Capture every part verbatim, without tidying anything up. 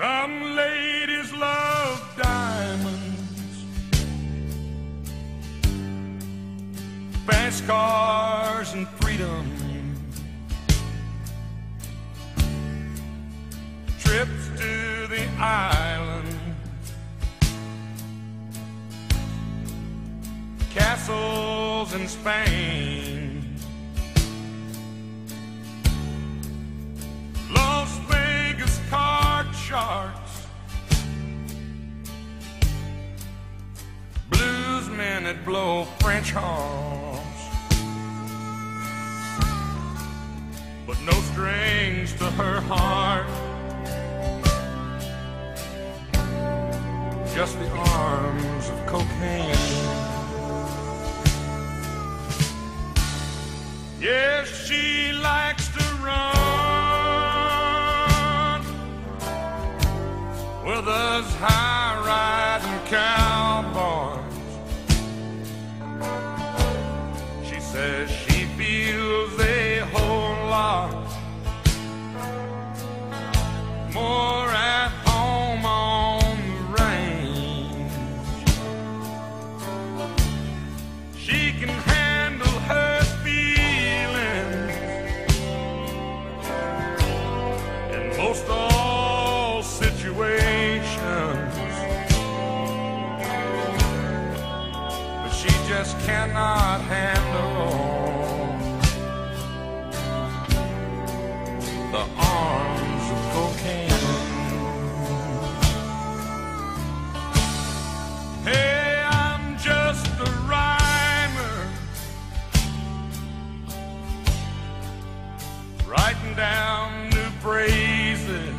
Some ladies love diamonds, fast cars and freedom, trips to the island, castles in Spain, Las Vegas card sharks, bluesmen that blow French horns, but no strings to her heart, just the arms of cocaine. Yes, she likes to run with us high-riding cowboys. She says she feels a whole lot more at home on the range. She can handle her most all situations, but she just cannot handle the arms of cocaine. Hey, I'm just a rhymer, writing down new phrases,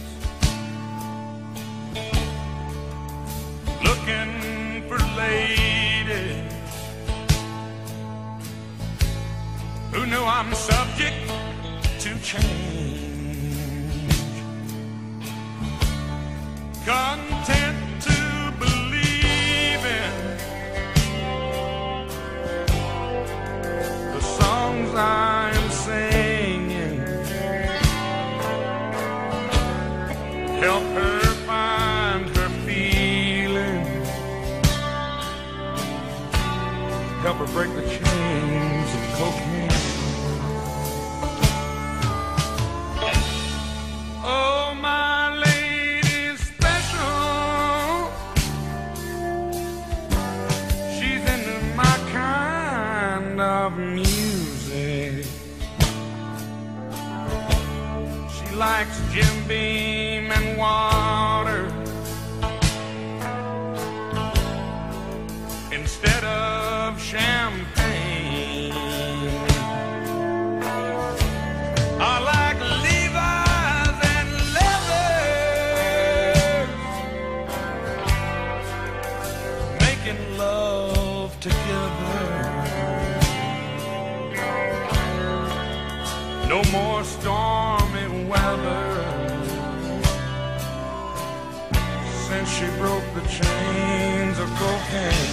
looking for ladies who know I'm subject to change, content to believe in the songs I am singing, help her find her feelings, help her break the chains of cocaine. Oh, my lady's special, she's into my kind of music. She likes Jim Beam and water instead of champagne. I like Levi's and leathers, making love together. No more stormy weather since she broke the chains of cocaine.